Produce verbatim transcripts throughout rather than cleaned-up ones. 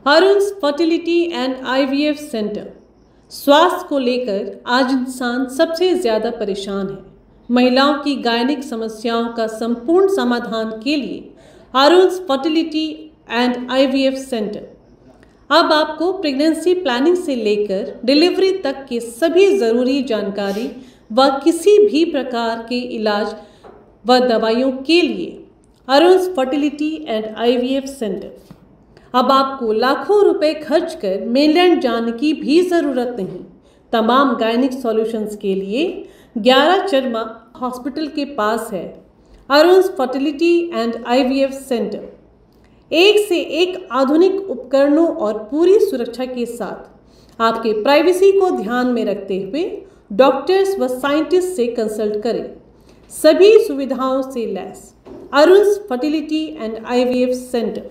अरुण्स fertility and IVF centre. स्वास्थ्य को लेकर आज इंसान सबसे ज़्यादा परेशान है। महिलाओं की गायनिक समस्याओं का संपूर्ण समाधान के लिए Arun's fertility and IVF centre अब आपको प्रेगनेंसी प्लानिंग से लेकर डिलीवरी तक की सभी ज़रूरी जानकारी व किसी भी प्रकार के इलाज व दवाइयों के लिए Arun's fertility and IVF centre. अब आपको लाखों रुपए खर्च कर मेनलैंड जाने की भी ज़रूरत नहीं। तमाम गायनिक सॉल्यूशंस के लिए ग्यारह चरमा हॉस्पिटल के पास है Arun's fertility and IVF centre. एक से एक आधुनिक उपकरणों और पूरी सुरक्षा के साथ आपके प्राइवेसी को ध्यान में रखते हुए डॉक्टर्स व साइंटिस्ट से कंसल्ट करें। सभी सुविधाओं से लैस Arun's fertility and IVF centre.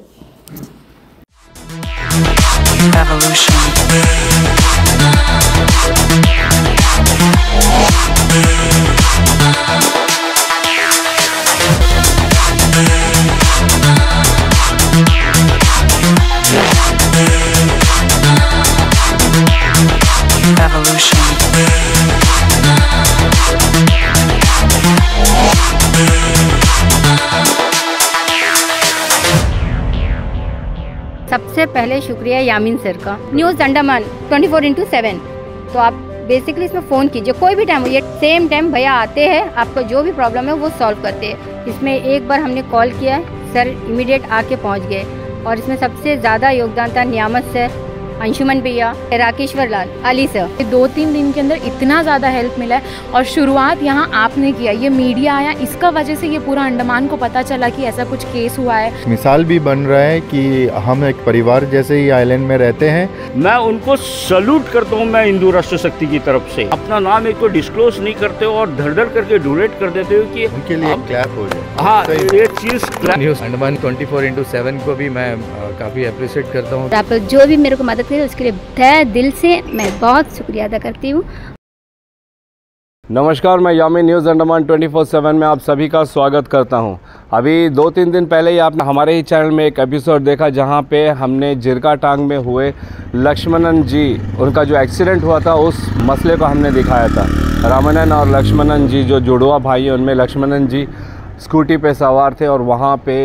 Evolution. Evolution. सबसे पहले शुक्रिया यामीन सर का। News Andaman twenty four into seven. तो आप बेसिकली इसमें फ़ोन कीजिए कोई भी टाइम, ये सेम टाइम भैया आते हैं, आपका जो भी प्रॉब्लम है वो सॉल्व करते हैं। इसमें एक बार हमने कॉल किया, सर इमीडिएट आके पहुंच गए। और इसमें सबसे ज़्यादा योगदान था नियामत सर, अंशुमन भैया, राकेश्वर लाल, अली सर। दो तीन दिन के अंदर इतना ज़्यादा हेल्प मिला है और शुरुआत यहाँ आपने किया, ये मीडिया आया, इसका वजह से ये पूरा अंडमान को पता चला कि ऐसा कुछ केस हुआ है। मिसाल भी बन रहा है कि हम एक परिवार जैसे ही आइलैंड में रहते हैं। मैं उनको सल्यूट करता हूँ। मैं हिंदू राष्ट्र शक्ति की तरफ से अपना नाम एक को डिस्क्लोज नहीं करते और धड़ धड़ करके डोनेट कर देते हो कि उनके लिए क्लैप हो जाए। हाँ, ये चीज़ news Andaman twenty four into seven को भी मैं काफ़ी अप्रिशिएट करता हूँ। आप जो भी मेरे को मदद करे उसके लिए तहे दिल से मैं बहुत शुक्रिया अदा करती हूँ। नमस्कार, मैं Yameen news Andaman twenty four seven में आप सभी का स्वागत करता हूं। अभी दो तीन दिन पहले ही आपने हमारे ही चैनल में एक एपिसोड देखा जहां पे हमने जिरका टांग में हुए लक्ष्मणन जी, उनका जो एक्सीडेंट हुआ था उस मसले को हमने दिखाया था। रामानंद और लक्ष्मणन जी जो जुड़वा भाई हैं, उनमें लक्ष्मणन जी स्कूटी पे सवार थे और वहाँ पे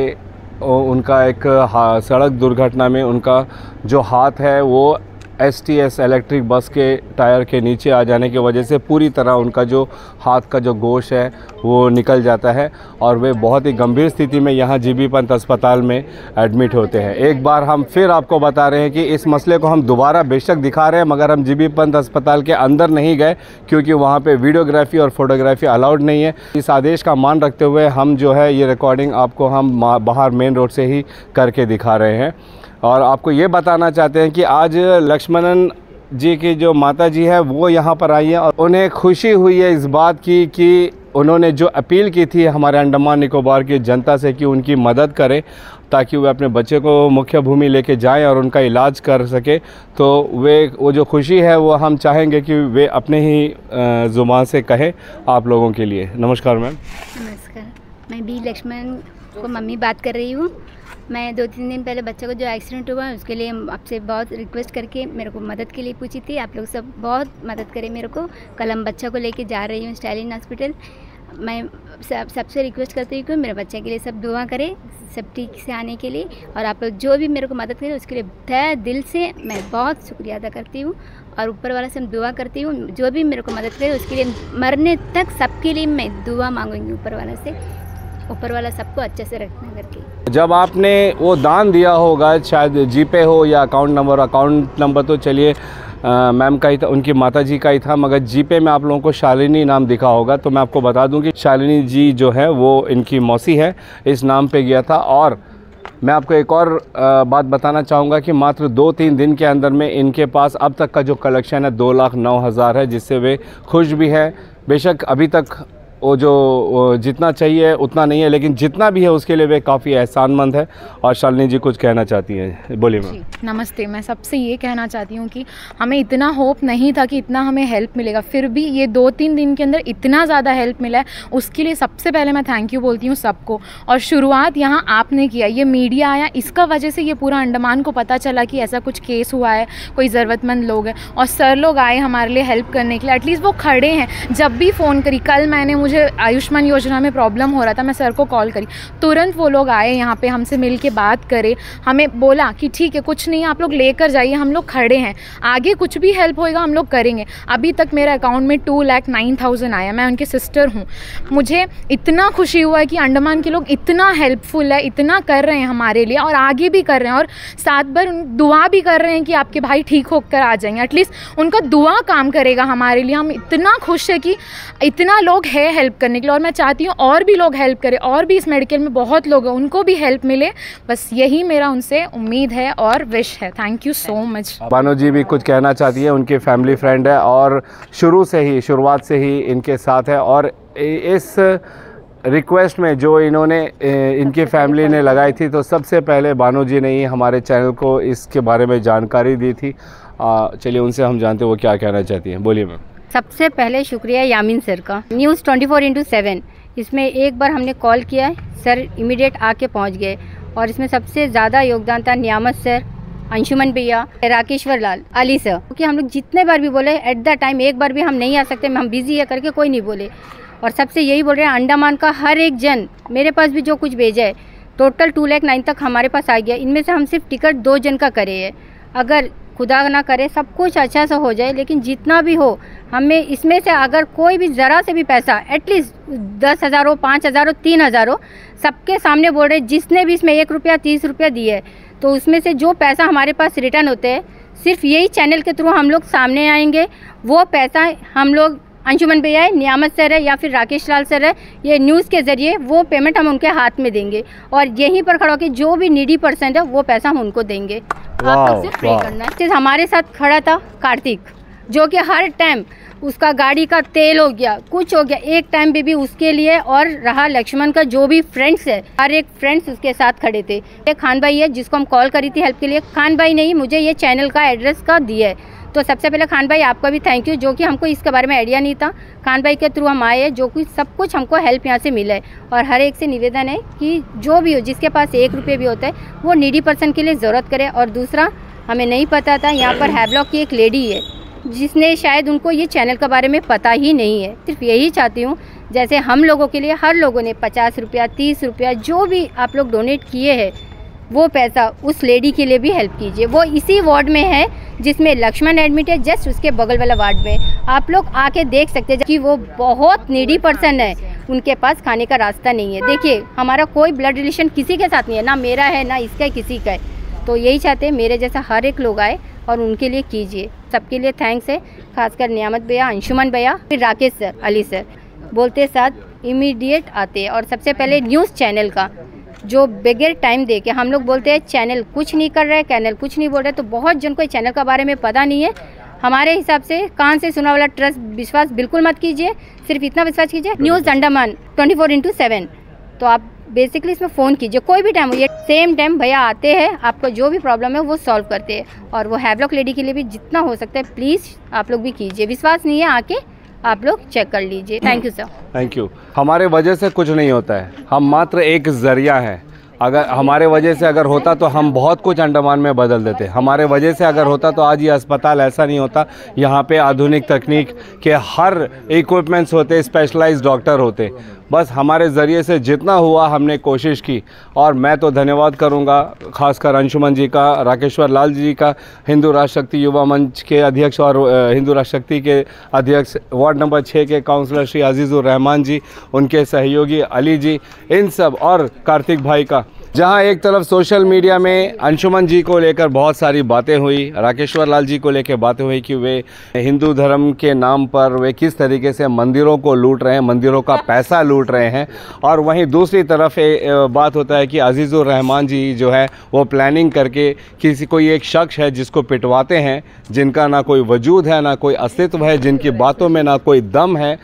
उनका एक सड़क दुर्घटना में उनका जो हाथ है वो S T S electric bus के टायर के नीचे आ जाने की वजह से पूरी तरह उनका जो हाथ का जो गोश है वो निकल जाता है और वे बहुत ही गंभीर स्थिति में यहाँ जी बी पंत अस्पताल में एडमिट होते हैं। एक बार हम फिर आपको बता रहे हैं कि इस मसले को हम दोबारा बेशक दिखा रहे हैं, मगर हम जी बी पंत अस्पताल के अंदर नहीं गए क्योंकि वहाँ पे वीडियोग्राफी और फोटोग्राफी अलाउड नहीं है। इस आदेश का मान रखते हुए हम जो है ये रिकॉर्डिंग आपको हम बाहर मेन रोड से ही करके दिखा रहे हैं। और आपको ये बताना चाहते हैं कि आज लक्ष्मणन जी की जो माता जी है वो यहाँ पर आई है और उन्हें खुशी हुई है इस बात की कि उन्होंने जो अपील की थी हमारे अंडमान निकोबार की जनता से कि उनकी मदद करें ताकि वे अपने बच्चे को मुख्य भूमि लेके जाएं और उनका इलाज कर सके। तो वे वो जो खुशी है वो हम चाहेंगे कि वे अपने ही ज़ुबान से कहें आप लोगों के लिए। नमस्कार मैम। नमस्कार, मैं बी लक्ष्मण को मम्मी बात कर रही हूँ। मैं दो तीन दिन पहले बच्चे को जो एक्सीडेंट हुआ उसके लिए आपसे बहुत रिक्वेस्ट करके मेरे को मदद के लिए पूछी थी। आप लोग सब बहुत मदद करें मेरे को। कल हम बच्चा को लेके जा रही हूँ स्टालिन हॉस्पिटल। मैं सब सबसे रिक्वेस्ट करती हूँ कि मेरे बच्चे के लिए सब दुआ करें सब ठीक से आने के लिए। और आप लोग जो भी मेरे को मदद करें उसके लिए तहे दिल से मैं बहुत शुक्रिया अदा करती हूँ। और ऊपर वाला से मैं दुआ करती हूँ जो भी मेरे को मदद करे उसके लिए मरने तक सबके लिए मैं दुआ मांगूंगी ऊपर वाला से, ऊपर वाला सबको अच्छे से रखना करके। जब आपने वो दान दिया होगा, शायद जीपे हो या अकाउंट नंबर, अकाउंट नंबर तो चलिए मैम का ही था, उनकी माता जी का ही था, मगर जीपे में आप लोगों को शालिनी नाम दिखा होगा। तो मैं आपको बता दूं कि शालिनी जी जो है वो इनकी मौसी है, इस नाम पे गया था। और मैं आपको एक और बात बताना चाहूँगा कि मात्र दो तीन दिन के अंदर में इनके पास अब तक का जो कलेक्शन है दो लाख नौ हज़ार है, जिससे वे खुश भी है। बेशक अभी तक वो जो वो जितना चाहिए उतना नहीं है, लेकिन जितना भी है उसके लिए वे काफ़ी एहसानमंद है। और शालिनी जी कुछ कहना चाहती हैं, बोलिए मैम। नमस्ते। मैं सबसे ये कहना चाहती हूँ कि हमें इतना होप नहीं था कि इतना हमें हेल्प मिलेगा, फिर भी ये दो तीन दिन के अंदर इतना ज़्यादा हेल्प मिला है, उसके लिए सबसे पहले मैं थैंक यू बोलती हूँ सबको। और शुरुआत यहाँ आपने किया, ये मीडिया आया, इसका वजह से ये पूरा अंडमान को पता चला कि ऐसा कुछ केस हुआ है, कोई ज़रूरतमंद लोग हैं, और सर लोग आए हमारे लिए हेल्प करने के लिए। एटलीस्ट वो खड़े हैं। जब भी फ़ोन करी, कल मैंने मुझे आयुष्मान योजना में प्रॉब्लम हो रहा था, मैं सर को कॉल करी, तुरंत वो लोग आए यहाँ पे, हमसे मिल के बात करे, हमें बोला कि ठीक है कुछ नहीं आप लोग लेकर जाइए, हम लोग खड़े हैं, आगे कुछ भी हेल्प होएगा हम लोग करेंगे। अभी तक मेरे अकाउंट में टू लाख नाइन थाउजेंड आया। मैं उनकी सिस्टर हूँ। मुझे इतना खुशी हुआ है कि अंडमान के लोग इतना हेल्पफुल है, इतना कर रहे हैं हमारे लिए और आगे भी कर रहे हैं, और सात बार दुआ भी कर रहे हैं कि आपके भाई ठीक होकर आ जाएंगे। एटलीस्ट उनका दुआ काम करेगा हमारे लिए। हम इतना खुश है कि इतना लोग है हेल्प करने के लिए, और मैं चाहती हूँ और भी लोग हेल्प करें, और भी इस मेडिकल में बहुत लोग हैं, उनको भी हेल्प मिले। बस यही मेरा उनसे उम्मीद है और विश है। Thank you so much. Bano ji भी कुछ कहना चाहती है, उनकी फैमिली फ्रेंड है और शुरू से ही शुरुआत से ही इनके साथ है, और इस रिक्वेस्ट में जो इन्होंने इनकी फैमिली ने लगाई थी, तो सबसे पहले बानो जी ने ही हमारे चैनल को इसके बारे में जानकारी दी थी। चलिए उनसे हम जानते हैं वो क्या कहना चाहती हैं। बोलिए मैम। सबसे पहले शुक्रिया यामीन सर का, news twenty four into seven. इसमें एक बार हमने कॉल किया है, सर इमीडिएट आके पहुंच गए, और इसमें सबसे ज़्यादा योगदान था नियामत सर, अंशुमन भैया, राकेश्वर लाल, अली सर। क्योंकि हम लोग जितने बार भी बोले एट द टाइम, एक बार भी हम नहीं आ सकते, हम बिजी है करके कोई नहीं बोले। और सबसे यही बोल रहे हैं, अंडमान का हर एक जन मेरे पास भी जो कुछ भेजा है, टोटल टू लैख नाइन तक हमारे पास आ गया। इनमें से हम सिर्फ टिकट दो जन का करे है। अगर खुदा ना करे सब कुछ अच्छा सा हो जाए, लेकिन जितना भी हो, हमें इसमें से अगर कोई भी ज़रा से भी पैसा, एटलीस्ट दस हज़ार हो, पाँच हज़ार हो, तीन हज़ार हो, सबके सामने बोल रहे, जिसने भी इसमें एक रुपया तीस रुपया दिए है, तो उसमें से जो पैसा हमारे पास रिटर्न होते हैं, सिर्फ यही चैनल के थ्रू हम लोग सामने आएंगे। वो पैसा हम लोग, अंशुमन भैया है, नियामत सर है, या फिर राकेश लाल सर है, ये न्यूज़ के ज़रिए वो पेमेंट हम उनके हाथ में देंगे, और यहीं पर खड़ा होकर जो भी नीडी पर्सन है वो पैसा हम उनको देंगे। आप लोग सिर्फ प्रे करना है। हमारे साथ खड़ा था कार्तिक, जो कि हर टाइम उसका गाड़ी का तेल हो गया, कुछ हो गया, एक टाइम भी, भी उसके लिए, और रहा लक्ष्मण का जो भी फ्रेंड्स है, हर एक फ्रेंड्स उसके साथ खड़े थे। एक खान भाई है जिसको हम कॉल करी थी हेल्प के लिए, खान भाई ने ही मुझे ये चैनल का एड्रेस का दिया है। तो सबसे पहले खान भाई आपका भी थैंक यू, जो कि हमको इसके बारे में आइडिया नहीं था, खान भाई के थ्रू हम आए हैं, जो कुछ सब कुछ हमको हेल्प यहाँ से मिला है। और हर एक से निवेदन है कि जो भी हो, जिसके पास एक रुपये भी होता है, वो नीडी पर्सन के लिए ज़रूरत करे। और दूसरा, हमें नहीं पता था यहाँ पर हैवलॉक की एक लेडी है, जिसने शायद उनको ये चैनल के बारे में पता ही नहीं है। सिर्फ यही चाहती हूँ, जैसे हम लोगों के लिए हर लोगों ने पचास रुपया तीस रुपया जो भी आप लोग डोनेट किए हैं, वो पैसा उस लेडी के लिए भी हेल्प कीजिए। वो इसी वार्ड में है जिसमें लक्ष्मण एडमिट है, जस्ट उसके बगल वाला वार्ड में। आप लोग आके देख सकते हैं कि वो बहुत नीडी पर्सन है, उनके पास खाने का रास्ता नहीं है। देखिए, हमारा कोई ब्लड रिलेशन किसी के साथ नहीं है, ना मेरा है ना इसका है, किसी का है। तो यही चाहते हैं मेरे जैसा हर एक लोग आए और उनके लिए कीजिए। सबके लिए थैंक्स है, खासकर नियामत भैया, अंशुमन भैया, फिर राकेश सर, अली सर। बोलते साथ इमीडिएट आते हैं। और सबसे पहले न्यूज़ चैनल का, जो बगैर टाइम दे के, हम लोग बोलते हैं चैनल कुछ नहीं कर रहा है, चैनल कुछ नहीं बोल रहा है, तो बहुत जन को चैनल के बारे में पता नहीं है। हमारे हिसाब से कान से सुना वाला ट्रस्ट विश्वास बिल्कुल मत कीजिए, सिर्फ इतना विश्वास कीजिए, news Andaman twenty four into seven. तो आप बेसिकली इसमें फ़ोन कीजिए, कोई भी टाइम हो, ये सेम टाइम भैया आते हैं, आपका जो भी प्रॉब्लम है वो सॉल्व करते हैं। और वो हैवलॉक लेडी के लिए भी जितना हो सकता है प्लीज़ आप लोग भी कीजिए। विश्वास नहीं है, आके आप लोग चेक कर लीजिए। Thank you sir. Thank you. हमारे वजह से कुछ नहीं होता है, हम मात्र एक ज़रिया हैं। अगर हमारे वजह से अगर होता तो हम बहुत कुछ अंडमान में बदल देते। हमारे वजह से अगर होता तो आज ये अस्पताल ऐसा नहीं होता। यहाँ पे आधुनिक तकनीक के हर इक्विपमेंट्स होते, स्पेशलाइज्ड डॉक्टर होते। बस हमारे ज़रिए से जितना हुआ हमने कोशिश की। और मैं तो धन्यवाद करूँगा खासकर अंशुमन जी का, राकेश्वर लाल जी का, हिंदू राष्ट्र शक्ति युवा मंच के अध्यक्ष और हिंदू राष्ट्र शक्ति के अध्यक्ष वार्ड नंबर छः के काउंसलर श्री अजीज़ुर रहमान जी, उनके सहयोगी अली जी, इन सब, और कार्तिक भाई का। जहां एक तरफ सोशल मीडिया में अंशुमन जी को लेकर बहुत सारी बातें हुई, राकेश्वर लाल जी को लेकर बातें हुई कि वे हिंदू धर्म के नाम पर वे किस तरीके से मंदिरों को लूट रहे हैं, मंदिरों का पैसा लूट रहे हैं। और वहीं दूसरी तरफ बात होता है कि अजीज़ुर रहमान जी जो है वो प्लानिंग करके किसी कोई एक शख्स है जिसको पिटवाते हैं, जिनका ना कोई वजूद है, ना कोई अस्तित्व है, जिनकी बातों में ना कोई दम है,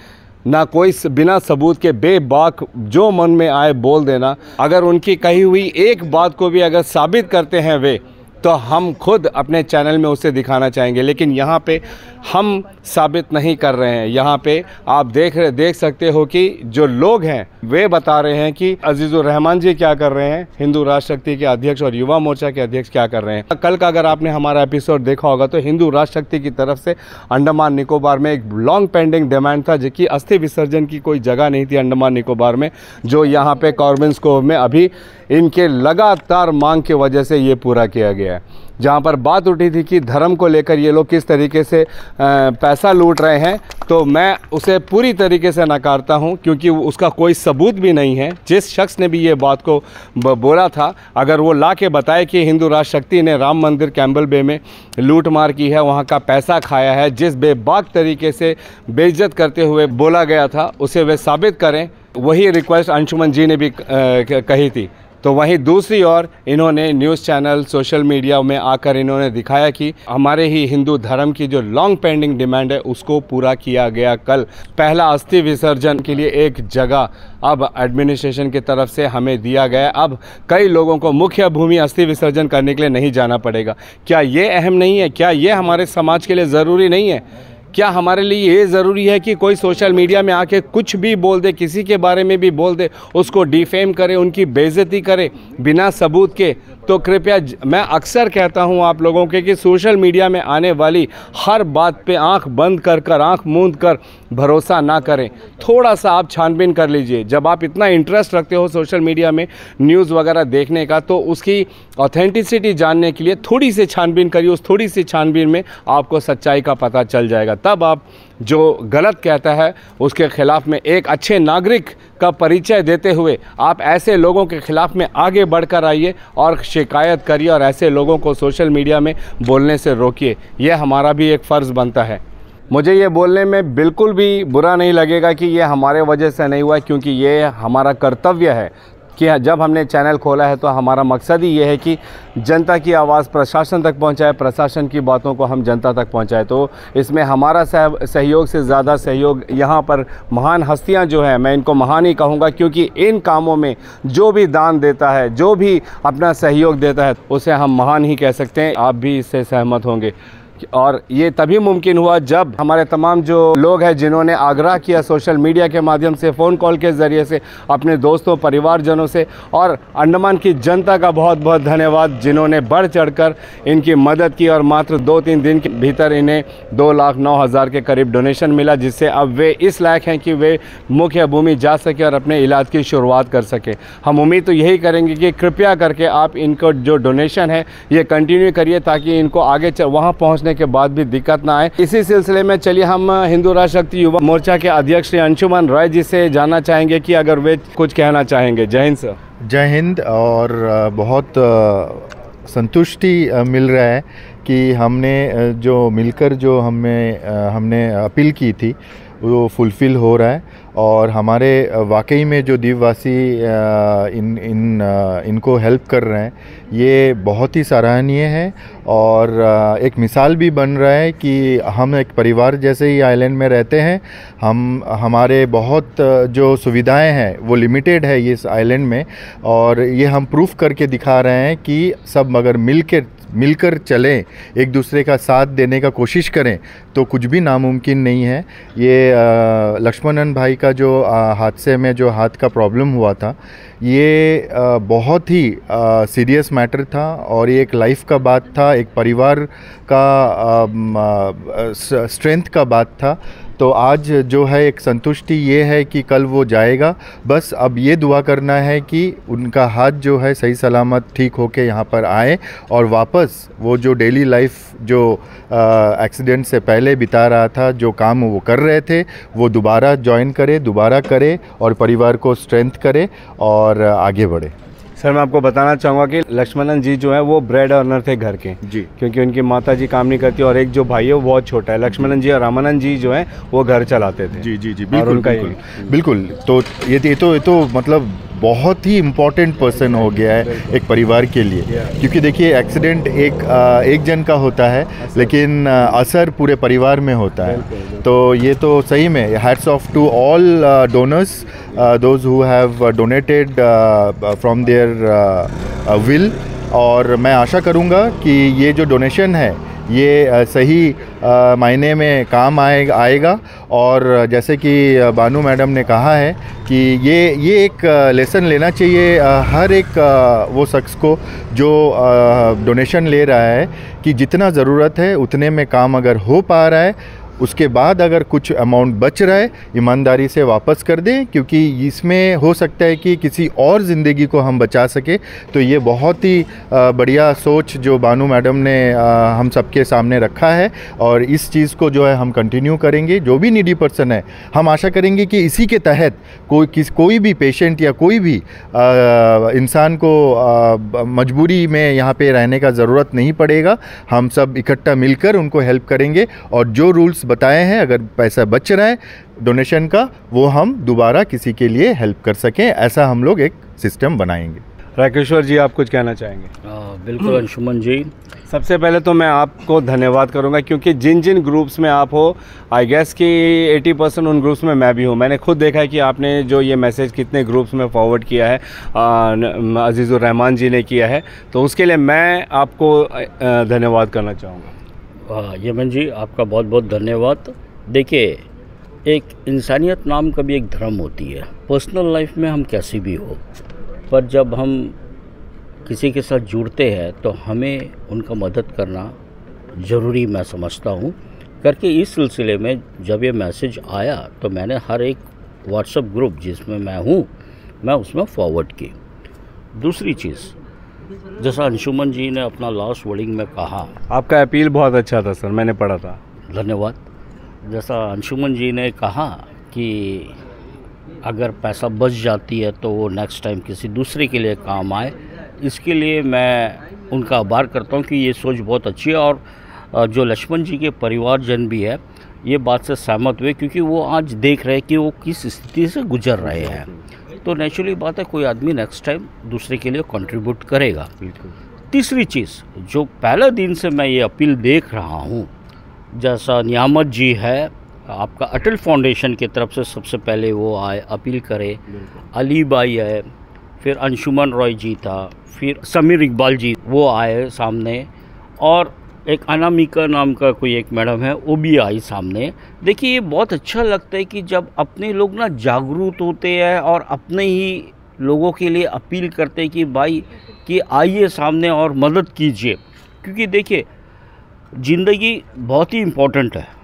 ना कोई बिना सबूत के बेबाक जो मन में आए बोल देना। अगर उनकी कही हुई एक बात को भी अगर साबित करते हैं वे, तो हम खुद अपने चैनल में उसे दिखाना चाहेंगे, लेकिन यहाँ पे हम साबित नहीं कर रहे हैं। यहाँ पे आप देख रहे देख सकते हो कि जो लोग हैं वे बता रहे हैं कि अजीज़ुर रहमान जी क्या कर रहे हैं, हिंदू राष्ट्र शक्ति के अध्यक्ष और युवा मोर्चा के अध्यक्ष क्या कर रहे हैं। कल का अगर आपने हमारा एपिसोड देखा होगा तो हिंदू राष्ट्र शक्ति की तरफ से अंडमान निकोबार में एक लॉन्ग पेंडिंग डिमांड था, जिसकी अस्थि विसर्जन की कोई जगह नहीं थी अंडमान निकोबार में, जो यहाँ पे कॉर्बेन्स कोव में अभी इनके लगातार मांग की वजह से ये पूरा किया गया है। जहाँ पर बात उठी थी कि धर्म को लेकर ये लोग किस तरीके से पैसा लूट रहे हैं, तो मैं उसे पूरी तरीके से नकारता हूँ, क्योंकि उसका कोई सबूत भी नहीं है। जिस शख्स ने भी ये बात को बोला था, अगर वो ला के बताए कि हिंदू राष्ट्र शक्ति ने राम मंदिर कैम्बल बे में लूट मार की है, वहाँ का पैसा खाया है, जिस बेबाक तरीके से बेइज्जत करते हुए बोला गया था, उसे वे साबित करें। वही रिक्वेस्ट अंशुमन जी ने भी कही थी। तो वहीं दूसरी ओर इन्होंने न्यूज़ चैनल, सोशल मीडिया में आकर इन्होंने दिखाया कि हमारे ही हिंदू धर्म की जो लॉन्ग पेंडिंग डिमांड है उसको पूरा किया गया। कल पहला अस्थि विसर्जन के लिए एक जगह अब एडमिनिस्ट्रेशन की तरफ से हमें दिया गया। अब कई लोगों को मुख्य भूमि अस्थि विसर्जन करने के लिए नहीं जाना पड़ेगा। क्या ये अहम नहीं है? क्या ये हमारे समाज के लिए ज़रूरी नहीं है? क्या हमारे लिए ये ज़रूरी है कि कोई सोशल मीडिया में आके कुछ भी बोल दे, किसी के बारे में भी बोल दे, उसको डिफेम करे, उनकी बेइज्जती करे बिना सबूत के? तो कृपया, मैं अक्सर कहता हूं आप लोगों के कि सोशल मीडिया में आने वाली हर बात पे आंख बंद कर कर आंख मूंद कर भरोसा ना करें। थोड़ा सा आप छानबीन कर लीजिए। जब आप इतना इंटरेस्ट रखते हो सोशल मीडिया में न्यूज़ वगैरह देखने का, तो उसकी ऑथेंटिसिटी जानने के लिए थोड़ी सी छानबीन करिए। उस थोड़ी सी छानबीन में आपको सच्चाई का पता चल जाएगा। तब आप जो गलत कहता है उसके खिलाफ में एक अच्छे नागरिक का परिचय देते हुए आप ऐसे लोगों के खिलाफ में आगे बढ़कर आइए और शिकायत करिए, और ऐसे लोगों को सोशल मीडिया में बोलने से रोकिए। यह हमारा भी एक फ़र्ज़ बनता है। मुझे ये बोलने में बिल्कुल भी बुरा नहीं लगेगा कि ये हमारे वजह से नहीं हुआ, क्योंकि ये हमारा कर्तव्य है कि जब हमने चैनल खोला है तो हमारा मकसद ही ये है कि जनता की आवाज़ प्रशासन तक पहुंचाए, प्रशासन की बातों को हम जनता तक पहुंचाए। तो इसमें हमारा सहयोग से ज़्यादा सहयोग यहाँ पर महान हस्तियाँ जो हैं, मैं इनको महान ही कहूँगा, क्योंकि इन कामों में जो भी दान देता है, जो भी अपना सहयोग देता है, उसे हम महान ही कह सकते हैं। आप भी इससे सहमत होंगे। और ये तभी मुमकिन हुआ जब हमारे तमाम जो लोग हैं जिन्होंने आग्रह किया सोशल मीडिया के माध्यम से, फ़ोन कॉल के ज़रिए से, अपने दोस्तों परिवारजनों से, और अंडमान की जनता का बहुत बहुत धन्यवाद जिन्होंने बढ़ चढ़कर इनकी मदद की। और मात्र दो तीन दिन के भीतर इन्हें दो लाख नौ हज़ार के करीब डोनेशन मिला, जिससे अब वे इस लायक हैं कि वे मुख्य भूमि जा सके और अपने इलाज की शुरुआत कर सके। हम उम्मीद तो यही करेंगे कि कृपया करके आप इनको जो डोनेशन है ये कंटिन्यू करिए, ताकि इनको आगे वहाँ पहुँचने के बाद भी दिक्कत ना आए। इसी सिलसिले में चलिए हम हिंदू राष्ट्र शक्ति युवा मोर्चा के अध्यक्ष श्री अंशुमन रॉय जी से जानना चाहेंगे कि अगर वे कुछ कहना चाहेंगे। जय हिंद सर। जय हिंद। और बहुत संतुष्टि मिल रहा है कि हमने जो मिलकर जो हमें हमने अपील की थी वो फुलफ़िल हो रहा है, और हमारे वाकई में जो द्वीपवासी इन इन इनको हेल्प कर रहे हैं ये बहुत ही सराहनीय है। और एक मिसाल भी बन रहा है कि हम एक परिवार जैसे ही आइलैंड में रहते हैं। हम हमारे बहुत जो सुविधाएं हैं वो लिमिटेड है इस आइलैंड में, और ये हम प्रूफ करके दिखा रहे हैं कि सब मगर मिल के मिलकर चलें, एक दूसरे का साथ देने का कोशिश करें तो कुछ भी नामुमकिन नहीं है। ये लक्ष्मणन भाई का जो हादसे में जो हाथ का प्रॉब्लम हुआ था, ये आ, बहुत ही सीरियस मैटर था, और ये एक लाइफ का बात था, एक परिवार का स्ट्रेंथ का बात था। तो आज जो है एक संतुष्टि ये है कि कल वो जाएगा। बस अब ये दुआ करना है कि उनका हाथ जो है सही सलामत ठीक होके यहाँ पर आए, और वापस वो जो डेली लाइफ जो एक्सीडेंट से पहले बिता रहा था, जो काम वो कर रहे थे, वो दोबारा ज्वाइन करे, दोबारा करे, और परिवार को स्ट्रेंथ करे और आगे बढ़े। सर, मैं आपको बताना चाहूँगा कि लक्ष्मणन जी जो है वो ब्रेड अर्नर थे घर के जी, क्योंकि उनकी माता जी काम नहीं करती, और एक जो भाई है वो बहुत छोटा है। लक्ष्मणन जी और रामानंद जी जो है वो घर चलाते थे। जी जी जी बिल्कुल बिल्कुल बिल्कुल। तो ये ये तो ये तो मतलब बहुत ही इम्पोर्टेंट पर्सन हो गया है एक परिवार के लिए, क्योंकि देखिए एक्सीडेंट एक एक जन का होता है लेकिन असर पूरे परिवार में होता है। तो ये तो सही में hats off to all donors, those who have donated from their will, और मैं आशा करूँगा कि ये जो डोनेशन है ये सही मायने में काम आए आएगा। और जैसे कि बानू मैडम ने कहा है कि ये ये एक लेसन लेना चाहिए हर एक वो शख्स को जो डोनेशन ले रहा है, कि जितना ज़रूरत है उतने में काम अगर हो पा रहा है, उसके बाद अगर कुछ अमाउंट बच रहा है ईमानदारी से वापस कर दें, क्योंकि इसमें हो सकता है कि किसी और ज़िंदगी को हम बचा सके। तो ये बहुत ही बढ़िया सोच जो बानू मैडम ने हम सबके सामने रखा है, और इस चीज़ को जो है हम कंटिन्यू करेंगे। जो भी नीडी पर्सन है, हम आशा करेंगे कि इसी के तहत कोई किस कोई भी पेशेंट या कोई भी इंसान को आ, मजबूरी में यहाँ पे रहने का ज़रूरत नहीं पड़ेगा। हम सब इकट्ठा मिलकर उनको हेल्प करेंगे, और जो रूल्स बताए हैं, अगर पैसा बच रहा है डोनेशन का, वो हम दोबारा किसी के लिए हेल्प कर सकें, ऐसा हम लोग एक सिस्टम बनाएंगे। राकेश्वर जी, आप कुछ कहना चाहेंगे? आ, बिल्कुल अंशुमन जी, सबसे पहले तो मैं आपको धन्यवाद करूंगा, क्योंकि जिन जिन ग्रुप्स में आप हो, आई गेस कि अस्सी परसेंट उन ग्रुप्स में मैं भी हूं। मैंने खुद देखा है कि आपने जो ये मैसेज कितने ग्रुप्स में फॉरवर्ड किया है, अजीज़ुर रहमान जी ने किया है, तो उसके लिए मैं आपको धन्यवाद करना चाहूँगा। यमन जी, आपका बहुत बहुत धन्यवाद। देखिए, एक इंसानियत नाम का भी एक धर्म होती है। पर्सनल लाइफ में हम कैसी भी हो, पर जब हम किसी के साथ जुड़ते हैं तो हमें उनका मदद करना ज़रूरी मैं समझता हूँ। करके इस सिलसिले में जब ये मैसेज आया तो मैंने हर एक व्हाट्सएप ग्रुप जिसमें मैं हूँ, मैं उसमें फॉरवर्ड की। दूसरी चीज़, जैसा अंशुमन जी ने अपना लास्ट वर्डिंग में कहा, आपका अपील बहुत अच्छा था सर, मैंने पढ़ा था। धन्यवाद। जैसा अंशुमन जी ने कहा कि अगर पैसा बच जाती है तो वो नेक्स्ट टाइम किसी दूसरे के लिए काम आए, इसके लिए मैं उनका आभार करता हूँ कि ये सोच बहुत अच्छी है। और जो लक्ष्मण जी के परिवारजन भी है, ये बात से सहमत हुए, क्योंकि वो आज देख रहे हैं कि वो किस स्थिति से गुजर रहे हैं। तो नेचुरली बात है, कोई आदमी नेक्स्ट टाइम दूसरे के लिए कंट्रीब्यूट करेगा। तीसरी चीज़, जो पहले दिन से मैं ये अपील देख रहा हूँ, जैसा नियामत जी है, आपका अटल फाउंडेशन की तरफ से सबसे पहले वो आए, अपील करे, अली भाई है, फिर अंशुमन रॉय जी था, फिर समीर इकबाल जी वो आए सामने, और एक अनामिका नाम का कोई एक मैडम है, वो भी आई सामने। देखिए, ये बहुत अच्छा लगता है कि जब अपने लोग ना जागरूक होते हैं और अपने ही लोगों के लिए अपील करते हैं कि भाई कि आइए सामने और मदद कीजिए। क्योंकि देखिए, ज़िंदगी बहुत ही इम्पोर्टेंट है,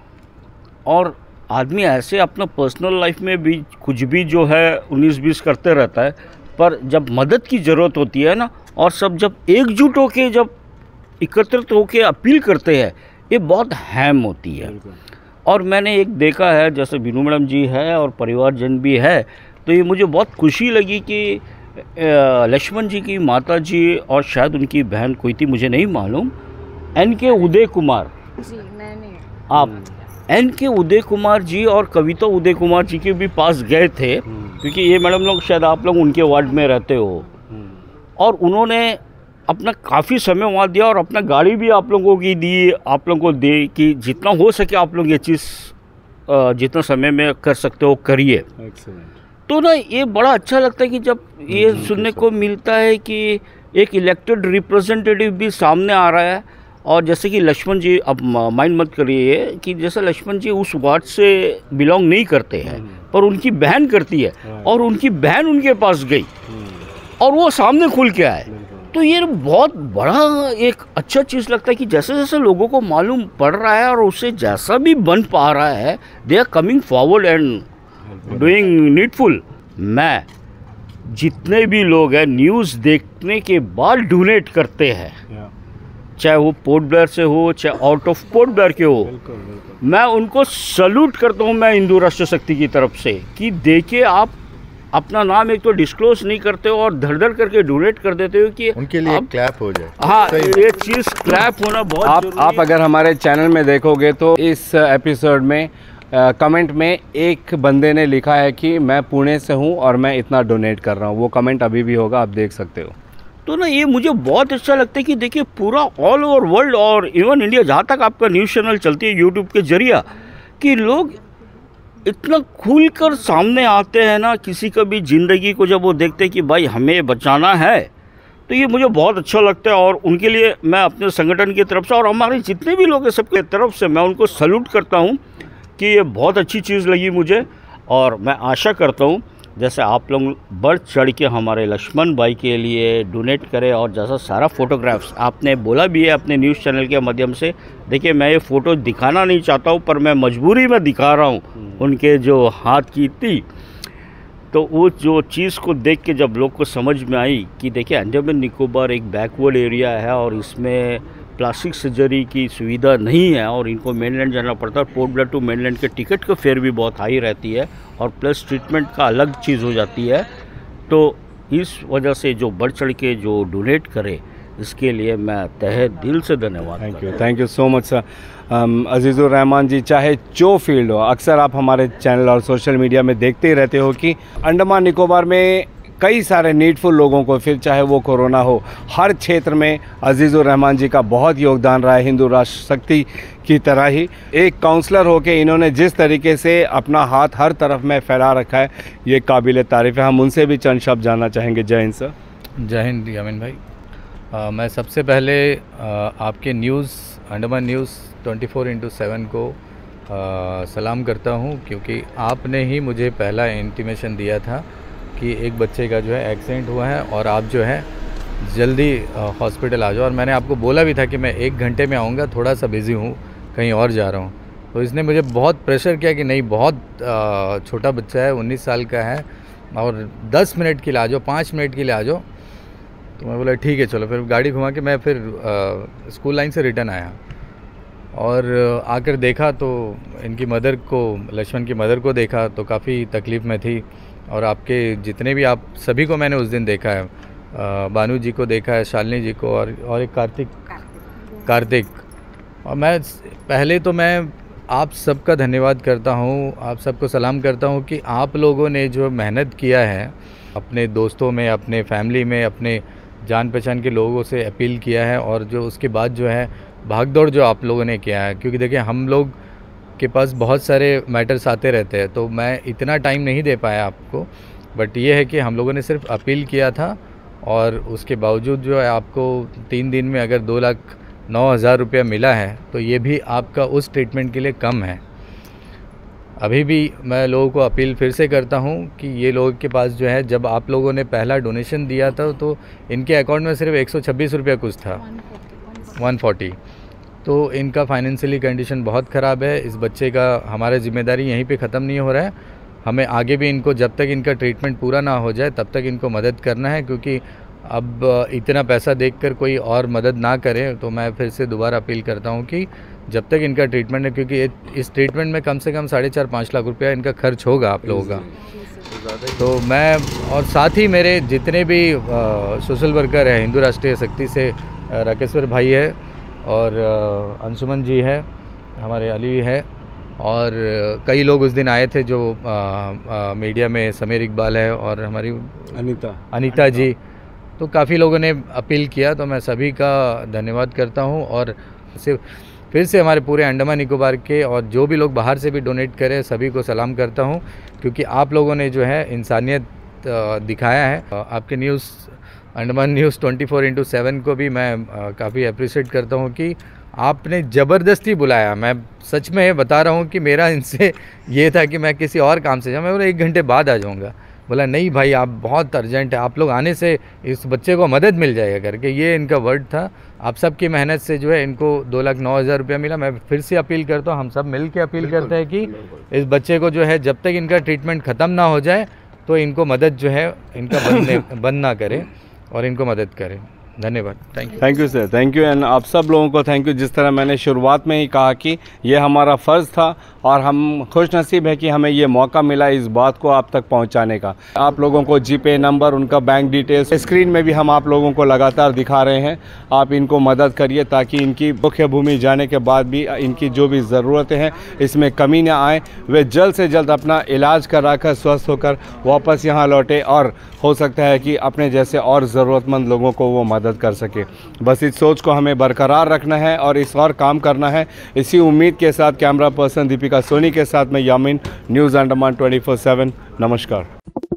और आदमी ऐसे अपना पर्सनल लाइफ में भी कुछ भी जो है उन्नीस बीस करते रहता है, पर जब मदद की ज़रूरत होती है ना, और सब जब एकजुट होके जब एकत्रित होकर अपील करते हैं, ये बहुत अहम होती है। और मैंने एक देखा है, जैसे बीनू मैडम जी है और परिवारजन भी है, तो ये मुझे बहुत खुशी लगी कि लक्ष्मण जी की माता जी और शायद उनकी बहन कोई थी, मुझे नहीं मालूम, एन के उदय कुमार जी, मैंने आप एन के उदय कुमार जी और कविता उदय कुमार जी के भी पास गए थे, क्योंकि ये मैडम लोग शायद आप लोग उनके वार्ड में रहते हो, और उन्होंने अपना काफ़ी समय वहाँ दिया, और अपना गाड़ी भी आप लोगों की दी, आप लोगों को दे कि जितना हो सके आप लोग ये चीज़ जितना समय में कर सकते हो करिए। तो ना ये बड़ा अच्छा लगता है कि जब ये सुनने को मिलता है कि एक इलेक्टेड रिप्रेजेंटेटिव भी सामने आ रहा है। और जैसे कि लक्ष्मण जी, अब माइंड मत करिए कि जैसे लक्ष्मण जी उस वार्ड से बिलोंग नहीं करते हैं, पर उनकी बहन करती है, और उनकी बहन उनके पास गई और वो सामने खुल के आए। तो ये बहुत बड़ा एक अच्छा चीज़ लगता है कि जैसे जैसे लोगों को मालूम पड़ रहा है और उससे जैसा भी बन पा रहा है, they are coming forward and doing needful. मैं जितने भी लोग हैं न्यूज़ देखने के बाद डोनेट करते हैं, चाहे वो पोर्ट ब्लेयर से हो, चाहे आउट ऑफ पोर्ट ब्लेयर के हो, मैं उनको सल्यूट करता हूँ, मैं हिंदू राष्ट्र शक्ति की तरफ से, कि देखिए आप अपना नाम एक तो डिस्क्लोज नहीं करते हो और धड़ धड़ करके डोनेट कर देते हो कि उनके लिए आप, क्लैप हो जाए। हाँ, ये चीज़ क्लैप होना बहुत आप आप अगर हमारे चैनल में देखोगे तो इस एपिसोड में कमेंट में एक बंदे ने लिखा है कि मैं पुणे से हूँ और मैं इतना डोनेट कर रहा हूँ। वो कमेंट अभी भी होगा, आप देख सकते हो। तो ना ये मुझे बहुत अच्छा लगता है कि देखिए पूरा ऑल ओवर वर्ल्ड और इवन इंडिया, जहाँ तक आपका न्यूज़ चैनल चलती है यूट्यूब के जरिए, कि लोग इतना खुलकर सामने आते हैं ना किसी का भी ज़िंदगी को जब वो देखते हैं कि भाई हमें बचाना है, तो ये मुझे बहुत अच्छा लगता है। और उनके लिए मैं अपने संगठन की तरफ से और हमारे जितने भी लोग हैं सबके तरफ से मैं उनको सैल्यूट करता हूँ कि ये बहुत अच्छी चीज़ लगी मुझे। और मैं आशा करता हूँ जैसे आप लोग बढ़ चढ़ के हमारे लक्ष्मण भाई के लिए डोनेट करें, और जैसा सारा फ़ोटोग्राफ्स आपने बोला भी है अपने न्यूज़ चैनल के माध्यम से, देखिए मैं ये फ़ोटो दिखाना नहीं चाहता हूँ पर मैं मजबूरी में दिखा रहा हूँ उनके जो हाथ की थी। तो वो जो चीज़ को देख के जब लोग को समझ में आई कि देखिए अंडमान निकोबार एक बैकवर्ड एरिया है और इसमें प्लास्टिक सर्जरी की सुविधा नहीं है और इनको मेनलैंड जाना पड़ता है। पोर्ट ब्लेयर टू मेनलैंड के टिकट का फेयर भी बहुत हाई रहती है और प्लस ट्रीटमेंट का अलग चीज़ हो जाती है। तो इस वजह से जो बढ़ चढ़ के जो डोनेट करे इसके लिए मैं तहे दिल से धन्यवाद। Thank you, thank you so much sir. Azizur Rahman ji, चाहे जो फील्ड हो, अक्सर आप हमारे चैनल और सोशल मीडिया में देखते ही रहते हो कि अंडमान निकोबार में कई सारे नीडफुल लोगों को, फिर चाहे वो कोरोना हो, हर क्षेत्र में अजीज़ुर रहमान जी का बहुत योगदान रहा है। हिंदू राष्ट्र शक्ति की तरह ही एक काउंसलर होके इन्होंने जिस तरीके से अपना हाथ हर तरफ में फैला रखा है, ये काबिल तारीफ़ है। हम उनसे भी चंद शब्द जानना चाहेंगे। जय हिंद सर। जय हिंद यामिन भाई। आ, मैं सबसे पहले आ, आपके news Andaman news twenty four into seven को आ, सलाम करता हूँ, क्योंकि आपने ही मुझे पहला इंटीमेशन दिया था कि एक बच्चे का जो है एक्सीडेंट हुआ है और आप जो है जल्दी हॉस्पिटल आ जाओ। और मैंने आपको बोला भी था कि मैं एक घंटे में आऊँगा, थोड़ा सा बिज़ी हूँ, कहीं और जा रहा हूँ। तो इसने मुझे बहुत प्रेशर किया कि नहीं, बहुत आ, छोटा बच्चा है, उन्नीस साल का है और दस मिनट के लिए आ जाओ, पाँच मिनट के लिए आ जाओ। तो मैं बोला ठीक है चलो। फिर गाड़ी घुमा के मैं फिर आ, स्कूल लाइन से रिटर्न आया और आकर देखा तो इनकी मदर को, लक्ष्मण की मदर को देखा तो काफ़ी तकलीफ़ में थी। और आपके जितने भी, आप सभी को मैंने उस दिन देखा है, बानू जी को देखा है, शालिनी जी को, और और एक कार्तिक कार्तिक और मैं पहले तो मैं आप सबका धन्यवाद करता हूँ, आप सबको सलाम करता हूँ कि आप लोगों ने जो मेहनत किया है, अपने दोस्तों में, अपने फैमिली में, अपने जान पहचान के लोगों से अपील किया है, और जो उसके बाद जो है भाग दौड़ जो आप लोगों ने किया है। क्योंकि देखिए हम लोग के पास बहुत सारे मैटर्स आते रहते हैं, तो मैं इतना टाइम नहीं दे पाया आपको, बट ये है कि हम लोगों ने सिर्फ अपील किया था और उसके बावजूद जो है आपको तीन दिन में अगर दो लाख नौ हज़ार रुपया मिला है, तो ये भी आपका उस ट्रीटमेंट के लिए कम है। अभी भी मैं लोगों को अपील फिर से करता हूँ कि ये लोगों के पास जो है, जब आप लोगों ने पहला डोनेशन दिया था तो इनके अकाउंट में सिर्फ एक सौ छब्बीस रुपया कुछ था, वन फोर्टी। तो इनका फाइनेंशियली कंडीशन बहुत ख़राब है। इस बच्चे का हमारा जिम्मेदारी यहीं पे ख़त्म नहीं हो रहा है, हमें आगे भी इनको, जब तक इनका ट्रीटमेंट पूरा ना हो जाए तब तक इनको मदद करना है। क्योंकि अब इतना पैसा देखकर कोई और मदद ना करे, तो मैं फिर से दोबारा अपील करता हूँ कि जब तक इनका ट्रीटमेंट है, क्योंकि इस ट्रीटमेंट में कम से कम साढ़े चार पाँच लाख रुपया इनका खर्च होगा आप लोगों का। तो मैं, और साथ ही मेरे जितने भी सोशल वर्कर हैं, हिंदू राष्ट्रीय शक्ति से राकेश्वर भाई है और अंशुमन जी है, हमारे अली है, और कई लोग उस दिन आए थे जो आ, आ, मीडिया में, समीर इकबाल है और हमारी अनीता अनीता जी, तो काफ़ी लोगों ने अपील किया। तो मैं सभी का धन्यवाद करता हूं, और सिर्फ फिर से हमारे पूरे अंडमान निकोबार के और जो भी लोग बाहर से भी डोनेट करें सभी को सलाम करता हूं, क्योंकि आप लोगों ने जो है इंसानियत दिखाया है। आपके news Andaman news twenty four into seven को भी मैं काफ़ी अप्रिशिएट करता हूं कि आपने ज़बरदस्ती बुलाया। मैं सच में बता रहा हूं कि मेरा इनसे ये था कि मैं किसी और काम से जाऊँ, मैं बोला एक घंटे बाद आ जाऊँगा। बोला नहीं भाई, आप बहुत अर्जेंट है, आप लोग आने से इस बच्चे को मदद मिल जाएगा करके, ये इनका वर्ड था। आप सबकी मेहनत से जो है इनको दो लाख नौ हज़ार रुपया मिला। मैं फिर से अपील करता हूँ, हम सब मिल के अपील करते हैं कि इस बच्चे को जो है जब तक इनका ट्रीटमेंट ख़त्म ना हो जाए तो इनको मदद जो है इनका बंद बंद ना करे और इनको मदद करें। धन्यवाद। Thank you thank you sir, thank you. And आप सब लोगों को थैंक यू। जिस तरह मैंने शुरुआत में ही कहा कि ये हमारा फ़र्ज़ था और हम खुश नसीब है कि हमें ये मौका मिला इस बात को आप तक पहुंचाने का। आप लोगों को जी पे नंबर, उनका बैंक डिटेल्स स्क्रीन में भी हम आप लोगों को लगातार दिखा रहे हैं। आप इनको मदद करिए ताकि इनकी मुख्य भूमि जाने के बाद भी इनकी जो भी ज़रूरतें हैं इसमें कमी ना आए, वे जल्द से जल्द अपना इलाज करा कर स्वस्थ होकर वापस यहाँ लौटे और हो सकता है कि अपने जैसे और ज़रूरतमंद लोगों को वो मदद कर सके। बस इस सोच को हमें बरकरार रखना है और इस और काम करना है। इसी उम्मीद के साथ कैमरा पर्सन दीपिका सोनी के साथ मैं Yamin, news Andaman twenty four seven. नमस्कार।